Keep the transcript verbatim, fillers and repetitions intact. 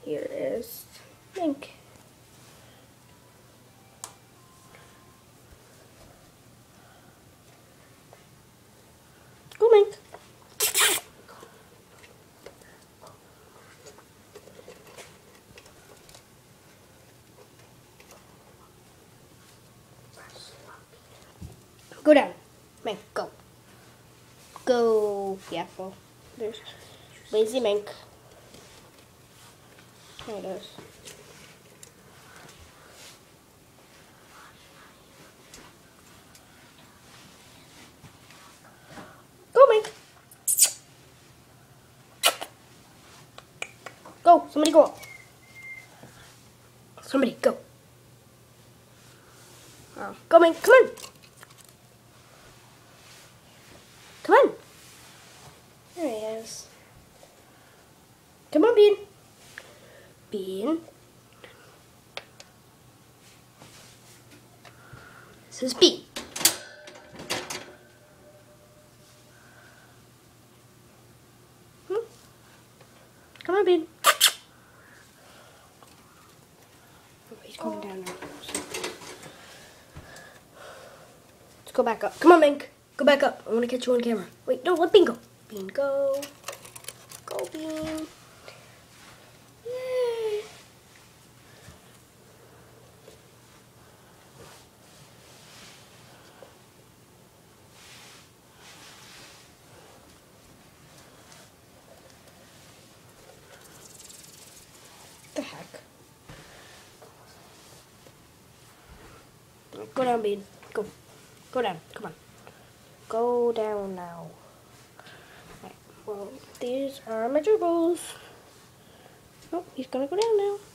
here is Mink. Go, Mink. Go down. Mink, go. Go. Yeah, well, there's lazy Mink. There it is. Go, Mink. Go. Somebody go up. Somebody go. Oh. Go, Mink. Come on. Come on. There he is. Come on, Bean. Bean. This is Bean. Hmm? Come on, Bean. Oh, he's going down now. Let's go back up. Come on, Mink. Go back up. I want to catch you on camera. Wait, no, let Bean go. Bean, go. Go, Bean. Yay. What the heck? Go down, Bean. Go. Go down. Come on. Go down now. Right. Well, these are my gerbils. Oh, he's gonna go down now.